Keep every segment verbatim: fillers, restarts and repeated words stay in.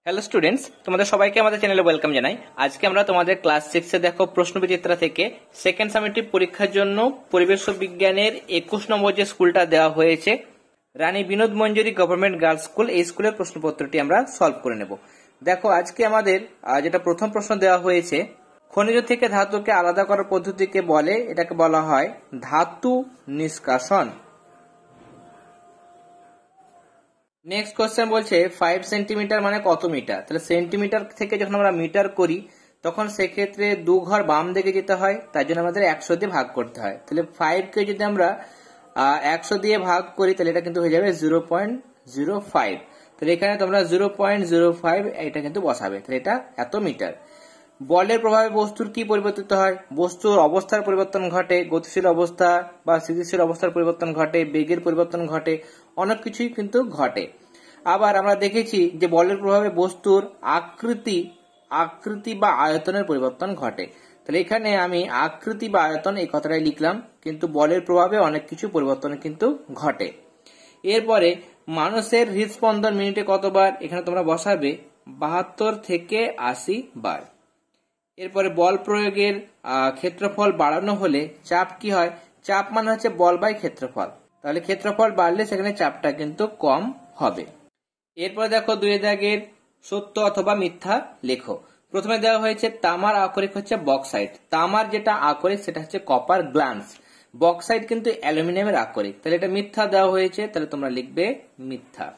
Hello students, তোমাদের সবাইকে আমাদের চ্যানেলে ওয়েলকাম জানাই। আজকে আমরা তোমাদের ক্লাস সিক্সে দেখো প্রশ্নবিচিত্রা থেকে সেকেন্ড সামেটিভ পরীক্ষার জন্য পরিবেশ বিজ্ঞানের একুশ নম্বর যে স্কুলটা দেওয়া হয়েছে Rani Binod Manjuri government girls school, এই স্কুলের প্রশ্নপত্রটি আমরা সলভ করে নেব। দেখো আজকে আমাদের যেটা প্রথম প্রশ্ন দেওয়া হয়েছে, খনিজ থেকে ধাতুকে আলাদা করার পদ্ধতিকে বলে, এটাকে বলা হয় ধাতু নিষ্কাশন। নেক্সট কোশ্চেন বলছে ফাইভ সেন্টিমিটার মানে কত মিটার। তাহলে সেন্টিমিটার থেকে যখন আমরা মিটার করি তখন সেক্ষেত্রে দু ঘর বাম দিকে যেতে হয়, তাই জন্য আমাদের একশো দিয়ে ভাগ করতে হয়। তাহলে ফাইভ কে যদি আমরা একশো দিয়ে ভাগ করি তাহলে এটা কিন্তু হয়ে যাবে জিরো পয়েন্ট জিরো ফাইভ। তাহলে এখানে তোমরা জিরো পয়েন্ট জিরো ফাইভ এটা কিন্তু বসাবে, তাহলে এটা এত মিটার। বলের প্রভাবে বস্তুর কি পরিবর্তিত হয়? বস্তুর অবস্থার পরিবর্তন ঘটে, গতিশীল অবস্থা বা স্থিতিশীল অবস্থার পরিবর্তন ঘটে, বেগের পরিবর্তন ঘটে, অনেক কিছুই কিন্তু ঘটে। আবার আমরা দেখেছি যে বলের প্রভাবে বস্তুর আকৃতি আকৃতি বা আয়তনের পরিবর্তন ঘটে। তাহলে এখানে আমি আকৃতি বা আয়তন এই কথাটাই লিখলাম, কিন্তু বলের প্রভাবে অনেক কিছু পরিবর্তন কিন্তু ঘটে। এরপরে মানুষের হৃদস্পন্দন মিনিটে কতবার? এখানে তোমরা বসাবে বাহাত্তর থেকে আশি বার। এরপরে বল প্রয়োগের ক্ষেত্রফল বাড়ানো হলে চাপ কি হয়? চাপ মানে হচ্ছে বল বাই ক্ষেত্রফল, তাহলে ক্ষেত্রফল বাড়লে সেখানে চাপটা কিন্তু কম হবে। এরপর দেখো দুই দাগের সত্য অথবা মিথ্যা লেখো। প্রথমে দেওয়া হয়েছে তামার আকরিক হচ্ছে বক্সাইট, তামার যেটা আকরিক সেটা হচ্ছে কপার গ্লান্স, বক্সাইট কিন্তু অ্যালুমিনিয়ামের আকরিক, তাহলে এটা মিথ্যা দেওয়া হয়েছে, তাহলে তোমরা লিখবে মিথ্যা।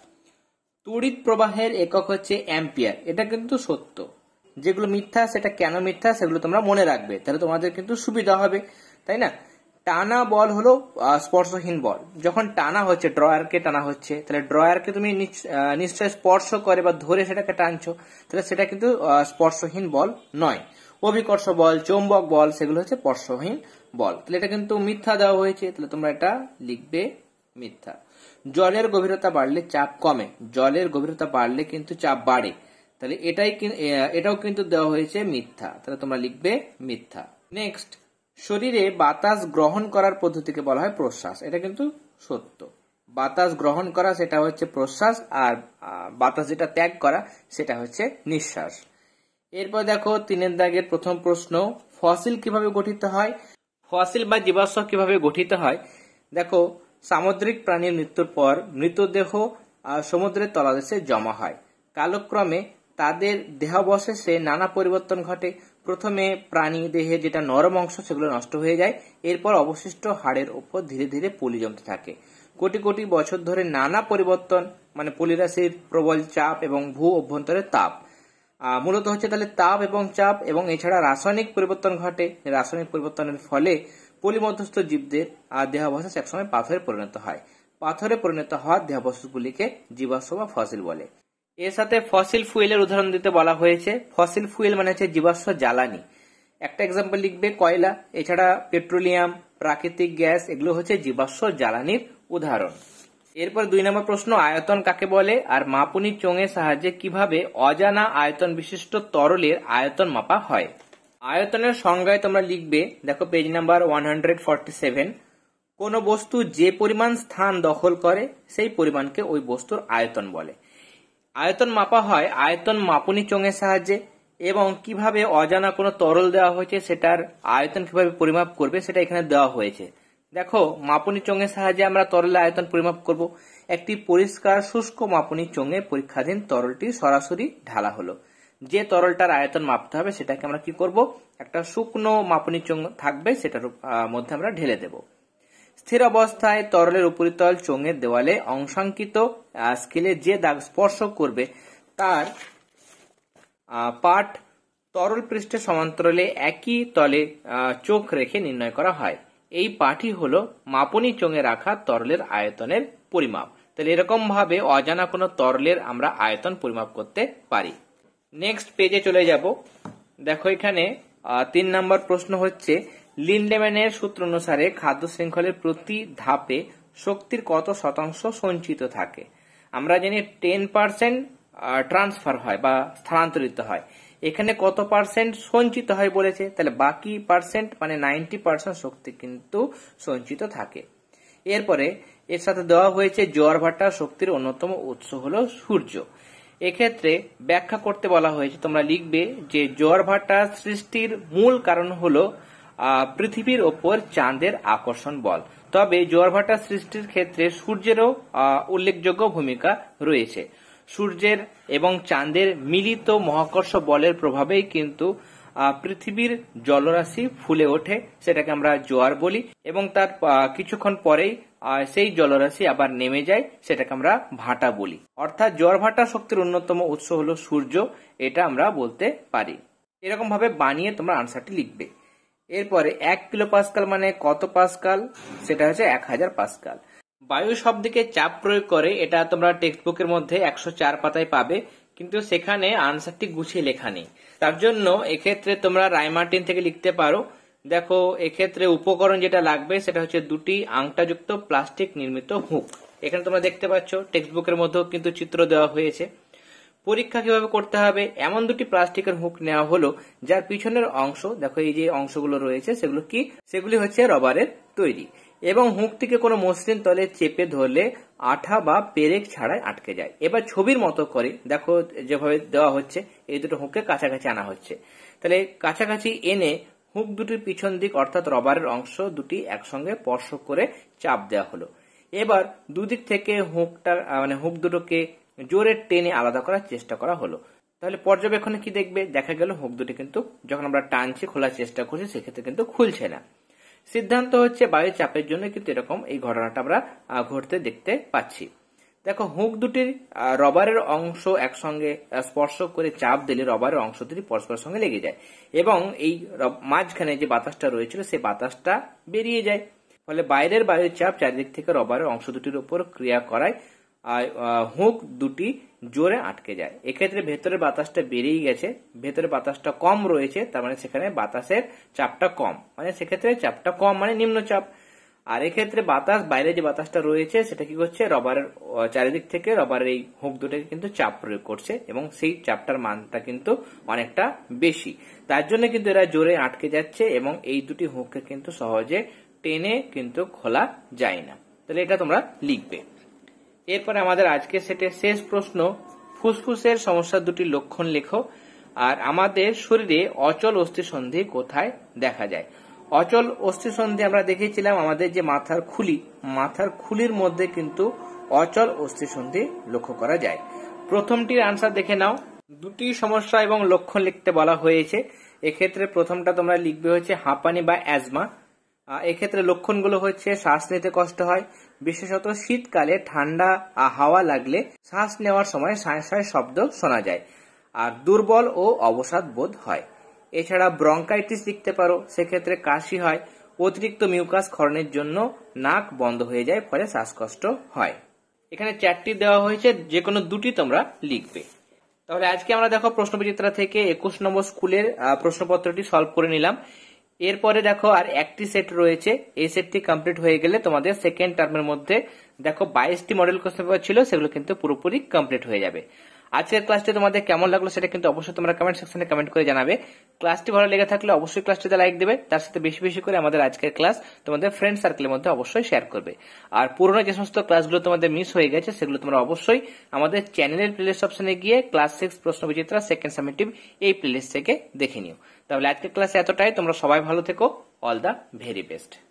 তড়িৎ প্রবাহের একক হচ্ছে অ্যাম্পিয়ার, এটা কিন্তু সত্য। যেগুলো মিথ্যা সেটা কেন মিথ্যা সেগুলো তোমরা মনে রাখবে, তাহলে তোমাদের কিন্তু সুবিধা হবে, তাই না? টানা বল হলো স্পর্শহীন বল। যখন টানা হচ্ছে, ড্রয়ারকে টানা হচ্ছে, তাহলে ড্রয়ারকে তুমি নিশ্চয় স্পর্শ করে বা ধরে সেটাকে টানছো, তাহলে সেটা কিন্তু স্পর্শহীন বল নয়। অভিকর্ষ বল, চৌম্বক বল, সেগুলো হচ্ছে স্পর্শহীন বল, তাহলে এটা কিন্তু মিথ্যা দেওয়া হয়েছে, তাহলে তোমরা এটা লিখবে মিথ্যা। জলের গভীরতা বাড়লে চাপ কমে, জলের গভীরতা বাড়লে কিন্তু চাপ বাড়ে, তাহলে এটাই এটাও কিন্তু দেওয়া হয়েছে মিথ্যা, তাহলে তোমরা লিখবে মিথ্যা। নেক্সট, শরীরে বাতাস গ্রহণ করার পদ্ধতিকে বলা হয় প্রশ্বাস, এটা কিন্তু সত্য। বাতাস গ্রহণ করা সেটা হচ্ছে প্রশ্বাস, আর বাতাস যেটা ত্যাগ করা সেটা হচ্ছে নিঃশ্বাস। এরপর দেখো তিনের দাগের প্রথম প্রশ্ন, ফসিল কিভাবে গঠিত হয়? ফসিল বা জীবাশ্ম কিভাবে গঠিত হয়? দেখো, সামুদ্রিক প্রাণীর মৃত্যুর পর মৃতদেহ সমুদ্রের তলদেশে জমা হয়, কালক্রমে তাদের দেহাবশেষে নানা পরিবর্তন ঘটে। প্রথমে প্রাণী দেহে যেটা নরম অংশ সেগুলো নষ্ট হয়ে যায়, এরপর অবশিষ্ট হাড়ের উপর ধীরে ধীরে পলি জমতে থাকে। কোটি কোটি বছর ধরে নানা পরিবর্তন মানে পলিরাশির প্রবল চাপ এবং ভূ অভ্যন্তরের তাপ, মূলত হচ্ছে তাহলে তাপ এবং চাপ, এবং এছাড়া রাসায়নিক পরিবর্তন ঘটে। রাসায়নিক পরিবর্তনের ফলে পলিমধ্যস্থ জীবদের দেহাবশেষ একসময় পাথরে পরিণত হয়, পাথরে পরিণত হওয়া দেহাবশেষগুলিকে জীবাশ্ম বা ফসিল বলে। এর সাথে ফসিল ফুয়েলের উদাহরণ দিতে বলা হয়েছে। ফসিল ফুয়েল মানে হচ্ছে জীবাশ্ম জ্বালানি, একটা এক্সাম্পল লিখবে কয়লা, এছাড়া পেট্রোলিয়াম, প্রাকৃতিক গ্যাস, এগুলো হচ্ছে জীবাশ্ম জ্বালানির উদাহরণ। এরপর দুই নম্বর প্রশ্ন, আয়তন কাকে বলে আর মাপুনি চোঙের সাহায্যে কিভাবে অজানা আয়তন বিশিষ্ট তরলের আয়তন মাপা হয়? আয়তনের সংজ্ঞায় তোমরা লিখবে, দেখো page number one hundred forty seven, কোন বস্তু যে পরিমাণ স্থান দখল করে সেই পরিমাণকে ওই বস্তুর আয়তন বলে। আয়তন মাপা হয় আয়তন মাপুনি চোঙের সাহায্যে, এবং কিভাবে অজানা কোনো তরল দেওয়া হয়েছে সেটার আয়তন কিভাবে পরিমাপ করবে সেটা এখানে দেওয়া হয়েছে। দেখো, মাপুনি চোঙের সাহায্যে আমরা তরলের আয়তন পরিমাপ করব। একটি পরিষ্কার শুষ্ক মাপুনি চোঙে পরীক্ষাধীন তরলটি সরাসরি ঢালা হলো, যে তরলটার আয়তন মাপতে হবে সেটাকে আমরা কি করব, একটা শুকনো মাপুনি চোঙ থাকবে সেটার মধ্যে আমরা ঢেলে দেব। স্থির অবস্থায় তরলের উপরিতল চোঙের দেওয়ালে অংশাঙ্কিত স্কেলে যে দাগ স্পর্শ করবে তার পাঠ তরল পৃষ্ঠের সমান্তরালে একই তলে চোখ রেখে নির্ণয় করা হয়। এই পাঠই হলো মাপুনি চোঙে রাখা তরলের আয়তনের পরিমাপ। তাহলে এরকম ভাবে অজানা কোনো তরলের আমরা আয়তন পরিমাপ করতে পারি। নেক্সট পেজে চলে যাব। দেখো এখানে তিন নম্বর প্রশ্ন হচ্ছে, লিন্ডেম্যানের সূত্র অনুসারে খাদ্য শৃঙ্খলের প্রতি ধাপে শক্তির কত শতাংশ সঞ্চিত থাকে? আমরা জানি টেন পার্সেন্ট ট্রান্সফার হয় বা স্থানান্তরিত হয়, এখানে কত পার্সেন্ট সঞ্চিত হয় বলেছে, তাহলে বাকি পার্সেন্ট মানে নাইনটি পার্সেন্ট শক্তি কিন্তু সঞ্চিত থাকে। এরপরে এর সাথে দেওয়া হয়েছে জোয়ার ভাটা শক্তির অন্যতম উৎস হলো সূর্য। এক্ষেত্রে ব্যাখ্যা করতে বলা হয়েছে, তোমরা লিখবে যে জোয়ার ভাটা সৃষ্টির মূল কারণ হলো পৃথিবীর ওপর চাঁদের আকর্ষণ বল। তবে জোয়ার ভাটা সৃষ্টির ক্ষেত্রে সূর্যেরও উল্লেখযোগ্য ভূমিকা রয়েছে। সূর্যের এবং চাঁদের মিলিত মহাকর্ষ বলের প্রভাবেই কিন্তু পৃথিবীর জলরাশি ফুলে ওঠে, সেটাকে আমরা জোয়ার বলি, এবং তার কিছুক্ষণ পরেই সেই জলরাশি আবার নেমে যায়, সেটাকে আমরা ভাটা বলি। অর্থাৎ জোয়ার ভাটা শক্তির অন্যতম উৎস হলো সূর্য, এটা আমরা বলতে পারি। এরকম ভাবে বানিয়ে তোমরা আনসারটি লিখবে। এরপরে এক কিলো পাস্কাল মানে কত পাস্কাল, সেটা হচ্ছে এক হাজার পাস্কাল। বায়ু শব্দকে চাপ প্রয়োগ করে, এটা তোমরা টেক্সট বুকের মধ্যে একশো চার পাতায় পাবে, কিন্তু সেখানে আনসারটি গুছিয়ে লেখা নেই। তার জন্য এক্ষেত্রে তোমরা রায়মার্টিন থেকে লিখতে পারো। দেখো এক্ষেত্রে উপকরণ যেটা লাগবে সেটা হচ্ছে দুটি আংটাযুক্ত প্লাস্টিক নির্মিত হুক। এখানে তোমরা দেখতে পাচ্ছ টেক্সট বুকের মধ্যেও কিন্তু চিত্র দেওয়া হয়েছে। পরীক্ষা কিভাবে করতে হবে, এমন দুটি প্লাস্টিকের হুক নেওয়া হলো যার পিছনের অংশ, দেখো এই যে অংশগুলো রয়েছে সেগুলো কি, সেগুলি হচ্ছে রবারের তৈরি, এবং হুকটিকে কোনো মসৃণ তলে চেপে ধরলে আঠা বা পেরেক ছাড়াই আটকে যায়। এবার ছবির মতো করে দেখো যেভাবে দেওয়া হচ্ছে, এই দুটো হুককে কাছাকাছি আনা হচ্ছে। তাহলে কাছাকাছি এনে হুক দুটির পিছন দিক অর্থাৎ রবারের অংশ দুটি একসঙ্গে স্পর্শ করে চাপ দেওয়া হলো। এবার দুদিক থেকে হুকটা মানে হুক দুটোকে জোরে টেনে আলাদা করার চেষ্টা করা হলো। তাহলে পর্যবেক্ষণে কি দেখবে, দেখা গেল হুক দুটি কিন্তু যখন আমরা টানছি খোলার চেষ্টা করছি সেক্ষেত্রে কিন্তু খুলছে না। সিদ্ধান্ত হচ্ছে বায়ু চাপের জন্য কিন্তু এরকম এই ঘটনাটা আমরা ঘটতে দেখতে পাচ্ছি। দেখো হুক দুটির রবারের অংশ একসঙ্গে স্পর্শ করে চাপ দিলে রবারের অংশ দুটি পরস্পরের সঙ্গে লেগে যায়, এবং এই মাঝখানে যে বাতাসটা রয়েছিল সেই বাতাসটা বেরিয়ে যায়। ফলে বাইরের বায়ুর চাপ চারিদিক থেকে রবারের অংশ দুটির উপর ক্রিয়া করায় হুক দুটি জোরে আটকে যায়। এক্ষেত্রে ভেতরের বাতাসটা বেরিয়ে গেছে, ভেতরের বাতাসটা কম রয়েছে, তার মানে সেখানে বাতাসের চাপটা কম, মানে সেক্ষেত্রে চাপটা কম মানে নিম্নচাপ। আর এক্ষেত্রে বাতাস বাইরে যে বাতাসটা রয়েছে সেটা কি করছে, রবারের চারিদিক থেকে রবারের এই হুক দুটোকে কিন্তু চাপ প্রয়োগ করছে, এবং সেই চাপটার মানটা কিন্তু অনেকটা বেশি। তার জন্য কিন্তু এরা জোরে আটকে যাচ্ছে, এবং এই দুটি হুককে কিন্তু সহজে টেনে কিন্তু খোলা যায় না। তাহলে এটা তোমরা লিখবে। এরপরে আমাদের আজকে সেটের শেষ প্রশ্ন, ফুসফুসের সমস্যা দুটি লক্ষণ লেখো। আর আমাদের শরীরে অচল অস্থিসন্ধি কোথায় দেখা যায়? অচল অস্থিসন্ধি আমরা দেখেছিলাম আমাদের যে মাথার খুলি, মাথার খুলির মধ্যে কিন্তু অচল অস্থিসন্ধি লক্ষ্য করা যায়। প্রথমটির আনসার দেখে নাও। দুটি সমস্যা এবং লক্ষণ লিখতে বলা হয়েছে। এক্ষেত্রে প্রথমটা তোমরা লিখবে হচ্ছে হাঁপানি বা অ্যাজমা। এক্ষেত্রে লক্ষণগুলো হচ্ছে শ্বাস নিতে কষ্ট হয়, বিশেষত শীতকালে ঠান্ডা হাওয়া লাগলে শ্বাস নেওয়ার সময় সাঁয় সাঁয় শব্দ শোনা যায়, আর দুর্বল ও অবসাদ বোধ হয়। এছাড়া ব্রঙ্কাইটিস লিখতে পারো, সেক্ষেত্রে কাশি হয়, অতিরিক্ত মিউকাস ক্ষরণের জন্য নাক বন্ধ হয়ে যায়, ফলে শ্বাসকষ্ট হয়। এখানে চারটি দেওয়া হয়েছে, যে কোনো দুটি তোমরা লিখবে। তাহলে আজকে আমরা দেখো প্রশ্নবিচিত্রা থেকে একুশ নম্বর স্কুলের প্রশ্নপত্রটি সলভ করে নিলাম। এরপরে দেখো আর একটি সেট রয়েছে, এই সেটটি কমপ্লিট হয়ে গেলে তোমাদের সেকেন্ড টার্মের মধ্যে দেখো বাইশটি মডেল কোশ্চেন পেপার ছিল, সেগুলো কিন্তু পুরোপুরি কমপ্লিট হয়ে যাবে। আজকের ক্লাসটি তোমাদের কেমন লাগলো সেটা কিন্তু অবশ্যই তোমরা কমেন্ট সেকশনে কমেন্ট করে জানাবে। ক্লাসটি ভালো লেগে থাকলে অবশ্যই ক্লাসটিতে লাইক দেবে, তার সাথে বেশি বেশি করে আমাদের আজকের ক্লাস তোমাদের ফ্রেন্ড সার্কেলের মধ্যে অবশ্যই শেয়ার করবে। আর পুরোনো যে সমস্ত ক্লাসগুলো তোমাদের মিস হয়ে গেছে সেগুলো তোমরা অবশ্যই আমাদের চ্যানেলের প্লেলিস্ট অপশনে গিয়ে ক্লাস সিক্স প্রশ্নবিচিত্রা সেকেন্ড সামেটিভ এই প্লেলিস্ট থেকে দেখে নিও। তাহলে আজকের ক্লাসে এতটাই, তোমরা সবাই ভালো থেকো। All the very best.